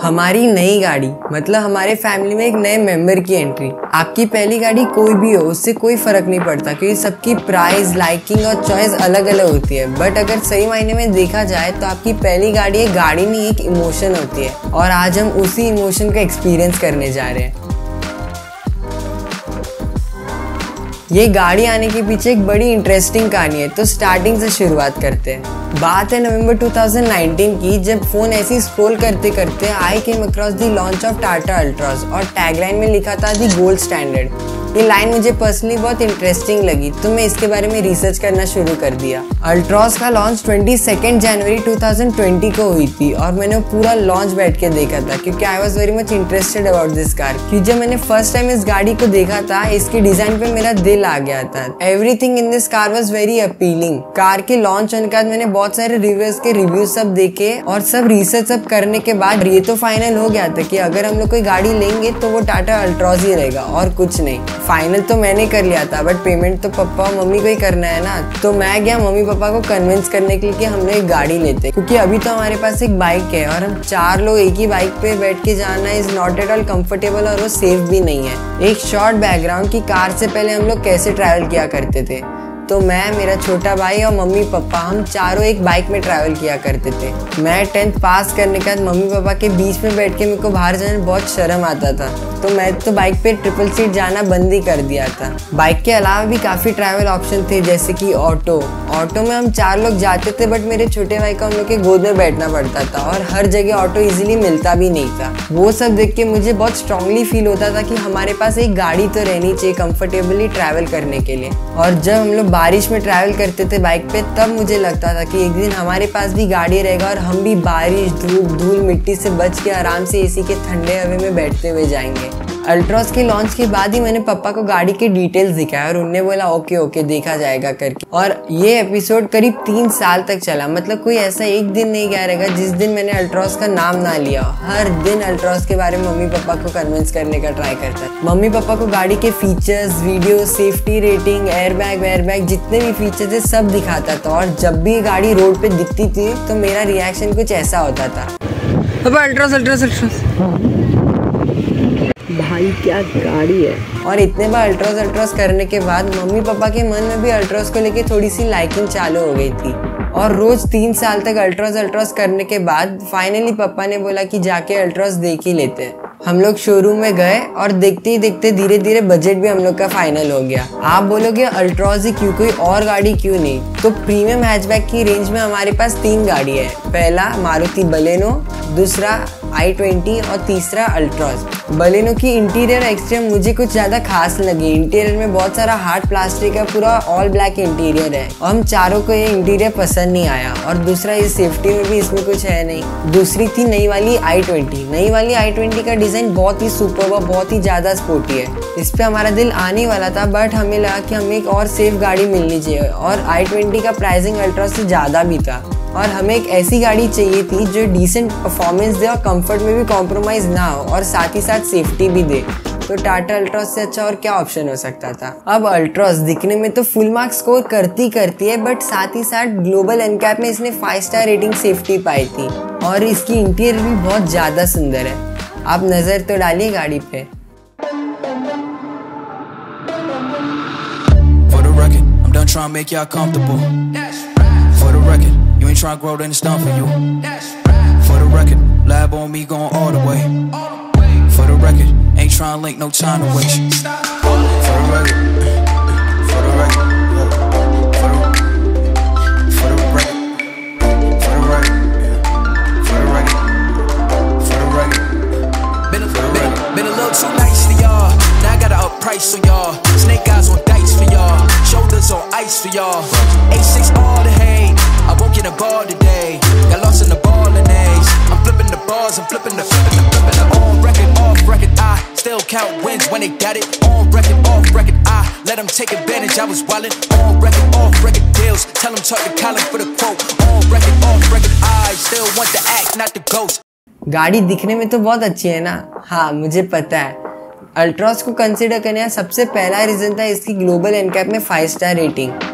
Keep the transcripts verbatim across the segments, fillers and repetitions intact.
हमारी नई गाड़ी मतलब हमारे फैमिली में एक नए मेंबर की एंट्री। आपकी पहली गाड़ी कोई भी हो उससे कोई फर्क नहीं पड़ता क्योंकि सबकी प्राइस, लाइकिंग और चॉइस अलग अलग होती है। बट अगर सही मायने में देखा जाए तो आपकी पहली गाड़ी एक गाड़ी नहीं, एक इमोशन होती है और आज हम उसी इमोशन का एक्सपीरियंस करने जा रहे हैं। ये गाड़ी आने के पीछे एक बड़ी इंटरेस्टिंग कहानी है, तो स्टार्टिंग से शुरुआत करते हैं। बात है नवंबर दो हज़ार उन्नीस की, जब फोन ऐसे स्क्रॉल करते करते I came across the launch of Tata Altroz और टैगलाइन में लिखा था द गोल्ड स्टैंडर्ड। ये लाइन मुझे पर्सनली बहुत इंटरेस्टिंग लगी तो मैं इसके बारे में रिसर्च करना शुरू कर दिया। अल्ट्रॉस का लॉन्च बाईस जनवरी दो हज़ार बीस को हुई थी और मैंने पूरा लॉन्च बैठ के देखा था क्योंकि I was very much interested about this car. क्योंकि जब मैंने फर्स्ट टाइम इस गाड़ी को देखा था, इसके डिजाइन पे मेरा दिल आ गया था। Everything in this car was very appealing. Car के लॉन्च होने के बाद मैंने बहुत सारे रिव्यूज के रिव्यूज सब देखे और सब रिसर्च सब करने के बाद ये तो फाइनल हो गया था कि अगर हम लोग कोई गाड़ी लेंगे तो वो टाटा अल्ट्रॉस ही रहेगा और कुछ नहीं। फाइनल तो मैंने कर लिया था बट पेमेंट तो पापा और मम्मी को ही करना है ना, तो मैं गया मम्मी पापा को कन्विंस करने के लिए कि हम लोग एक गाड़ी लेते, क्योंकि अभी तो हमारे पास एक बाइक है और हम चार लोग एक ही बाइक पे बैठ के जाना is not at all comfortable और वो सेफ भी नहीं है। एक शॉर्ट बैकग्राउंड की कार से पहले हम लोग कैसे ट्रैवल किया करते थे, तो मैं, मेरा छोटा भाई और मम्मी पापा हम चारों एक बाइक में ट्रैवल किया करते थे। मैं टेंथ पास करने के बाद मम्मी पापा के बीच में बैठ के मेरे को बाहर जाने बहुत शर्म आता था, तो मैं तो बाइक पे ट्रिपल सीट जाना बंद ही कर दिया था। बाइक के अलावा भी काफ़ी ट्रैवल ऑप्शन थे जैसे कि ऑटो। ऑटो में हम चार लोग जाते थे बट मेरे छोटे भाई को हम लोग के गोद में बैठना पड़ता था और हर जगह ऑटो इजीली मिलता भी नहीं था। वो सब देख के मुझे बहुत स्ट्रांगली फील होता था कि हमारे पास एक गाड़ी तो रहनी चाहिए कंफर्टेबली ट्रैवल करने के लिए। और जब हम लोग बारिश में ट्रैवल करते थे बाइक पे, तब मुझे लगता था कि एक दिन हमारे पास भी गाड़ी रहेगा और हम भी बारिश, धूप, धूल, मिट्टी से बच के आराम से एसी के ठंडे हवा में बैठते हुए जाएंगे। अल्ट्रॉस के लॉन्च के बाद ही मैंने पापा को गाड़ी के डिटेल्स दिखाया और उन्होंने बोला ओके ओके देखा जाएगा करके। और ये एपिसोड करीब तीन साल तक चला, मतलब कोई ऐसा एक दिन नहीं गया रहेगा जिस दिन मैंने अल्ट्रॉस का नाम ना लिया। हर दिन अल्ट्रॉस के बारे में मम्मी पापा को कन्विंस करने का ट्राई करता। मम्मी पापा को गाड़ी के features, video, safety rating, airbag वेयरबैग जितने भी फीचर्स है सब दिखाता था और जब भी गाड़ी रोड पे दिखती थी तो मेरा रिएक्शन कुछ ऐसा होता था, अल्ट्रॉस अल्ट्रॉस अल्ट्रॉस भाई क्या गाड़ी है। और इतने बार अल्ट्रॉस अल्ट्रॉस करने के बाद मम्मी पापा के मन में भी अल्ट्रॉस को लेके थोड़ी सी लाइकिंग चालू हो गई थी और रोज तीन साल तक अल्ट्रॉस अल्ट्रॉस करने के बाद फाइनली पापा ने बोला कि जाके अल्ट्रॉस देख ही लेते हैं। हम लोग शोरूम में गए और देखते ही देखते धीरे धीरे बजट भी हम लोग का फाइनल हो गया। आप बोलोगे अल्ट्रॉस ही क्यों, कोई और गाड़ी क्यों नहीं? तो प्रीमियम हैचबैक की रेंज में हमारे पास तीन गाड़ी है। पहला मारुति बलेनो, दूसरा आई ट्वेंटी और तीसरा अल्ट्रॉस। बलेनो की इंटीरियर एक्सटीरियर मुझे कुछ ज्यादा खास लगी। इंटीरियर में बहुत सारा हार्ड प्लास्टिक है, पूरा ऑल ब्लैक इंटीरियर है और हम चारों को ये इंटीरियर पसंद नहीं आया। और दूसरा ये सेफ्टी में भी इसमें कुछ है नहीं। दूसरी थी नई वाली आई ट्वेंटी। नई वाली आई ट्वेंटी का डिजाइन बहुत ही सुपर व बहुत ही ज्यादा स्पोर्टी है। इस पे हमारा दिल आने वाला था बट हमें लगा कि हमें एक और सेफ गाड़ी मिलनी चाहिए और आई ट्वेंटी का प्राइसिंग अल्ट्रॉस से ज्यादा भी था और हमें एक ऐसी गाड़ी चाहिए थी जो डिसेंट परफॉर्मेंस दे और कंफर्ट में भी कॉम्प्रोमाइज ना हो और साथ ही साथ सेफ्टी भी दे। तो टाटा अल्ट्रॉस से अच्छा और क्या ऑप्शन हो सकता था। अब अल्ट्रॉस दिखने में तो फुल मार्क स्कोर करती करती है बट साथ ही साथ ग्लोबल एनकैप में इसने फाइव स्टार रेटिंग सेफ्टी पाई थी और इसकी इंटीरियर भी बहुत ज्यादा सुंदर है। आप नजर तो डालिए गाड़ी पे। Trying to make y'all comfortable. For the record, you ain't trying to grow, then it's done for you. For the record, lab on me going all the way. For the record, ain't trying to link, no time to waste. For the record, for the record, for the for the record, for the record, for the record, for the record. Been a been, been a little too nice for y'all. Now I gotta up price on y'all. Snake eyes on dice for y'all. Shoulders on ice for y'all. A six all the hate. I won't get a ball today. Got lost in the ball and A's. I'm flipping the bars, I'm flipping the flipping the flipping the on record, off record. I still count wins when they got it. On record, off record. I let them take advantage. I was wildin'. On record, off record deals. Tell them talk to Colin for the quote. On record, off record. I still want the act, not the ghost. गाड़ी दिखने में तो बहुत अच्छी है ना? हाँ मुझे पता है। अल्ट्रॉस को कंसिडर करने का सबसे पहला रीजन था इसकी ग्लोबल एनकैप में फाइव स्टार रेटिंग।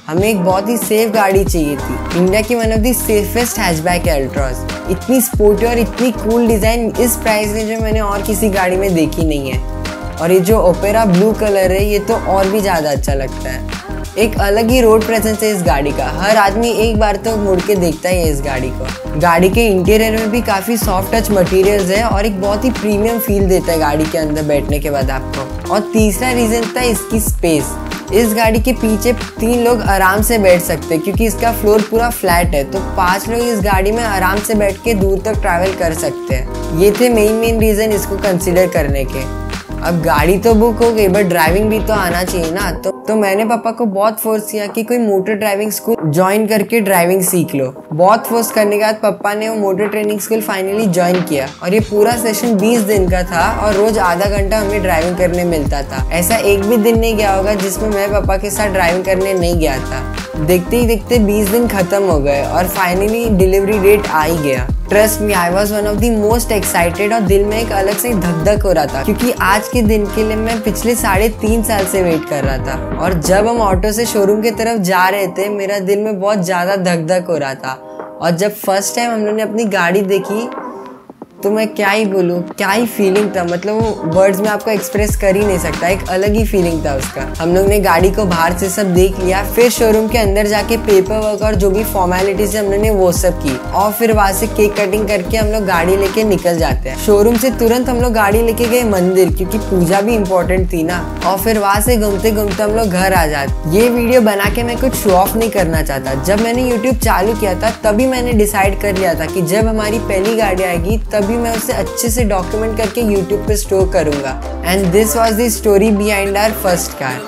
हमें एक बहुत ही सेफ गाड़ी चाहिए थी, इंडिया की one of the safest hatchback है अल्ट्रॉज। इतनी स्पोर्टी और इतनी कूल डिज़ाइन इस प्राइस रेंज में मैंने और किसी गाड़ी में देखी नहीं है। और ये जो ओपेरा ब्लू कलर है ये तो और भी ज़्यादा अच्छा लगता है। एक अलग ही रोड प्रेजेंस है इस गाड़ी का, हर आदमी एक बार तो मुड़ के देखता ही है इस गाड़ी को। गाड़ी के इंटीरियर में भी काफ़ी सॉफ्ट टच मटेरियल्स है और एक बहुत ही प्रीमियम फील देता है गाड़ी के अंदर बैठने के बाद आपको। और तीसरा रीज़न था इसकी स्पेस। इस गाड़ी के पीछे तीन लोग आराम से बैठ सकते हैं क्योंकि इसका फ्लोर पूरा फ्लैट है, तो पांच लोग इस गाड़ी में आराम से बैठ के दूर तक ट्रैवल कर सकते हैं। ये थे मेन मेन रीज़न इसको कंसिडर करने के। अब गाड़ी तो बुक हो गई बट ड्राइविंग भी तो आना चाहिए ना, तो तो मैंने पापा को बहुत फोर्स किया कि कोई मोटर ड्राइविंग स्कूल ज्वाइन करके ड्राइविंग सीख लो। बहुत फोर्स करने के बाद पापा ने वो motor training school finally join किया और ये पूरा सेशन बीस दिन का था और रोज आधा घंटा हमें ड्राइविंग करने मिलता था। ऐसा एक भी दिन नहीं गया होगा जिसमें मैं पापा के साथ ड्राइविंग करने नहीं गया था। देखते ही देखते बीस दिन खत्म हो गए और फाइनली डिलीवरी डेट आ ही गया। Trust me, I was one of the most excited और दिल में एक अलग से धक धक हो रहा था क्योंकि आज के दिन के लिए मैं पिछले साढ़े तीन साल से वेट कर रहा था। और जब हम ऑटो से शोरूम की तरफ जा रहे थे मेरा दिल में बहुत ज़्यादा धक धक हो रहा था। और जब फर्स्ट टाइम हम लोगों ने अपनी गाड़ी देखी तो मैं क्या ही बोलूँ, क्या ही फीलिंग था, मतलब वो वर्ड्स में आपको एक्सप्रेस कर ही नहीं सकता। एक अलग ही फीलिंग था उसका। हम लोग ने गाड़ी को बाहर से सब देख लिया, फिर शोरूम के अंदर जाके पेपर वर्क और जो भी फॉर्मेलिटीज हम लोग ने वो सब की और फिर वहाँ से केक कटिंग करके हम लोग गाड़ी लेके निकल जाते हैं। शोरूम से तुरंत हम लोग गाड़ी लेके गए मंदिर क्योंकि पूजा भी इम्पोर्टेंट थी ना, और फिर वहाँ से घूमते घूमते हम लोग घर आ जाते। ये वीडियो बना के मैं कुछ शो ऑफ नहीं करना चाहता। जब मैंने यूट्यूब चालू किया था तभी मैंने डिसाइड कर लिया था कि जब हमारी पहली गाड़ी आएगी तब भी मैं उसे अच्छे से डॉक्यूमेंट करके YouTube पे स्टोर करूंगा। And this was the story behind our first car.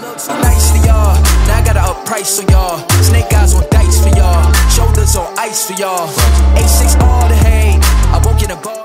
Snake eyes on dice for y'all, shoulders on ice for y'all. A six all the hate, I won't get a ball.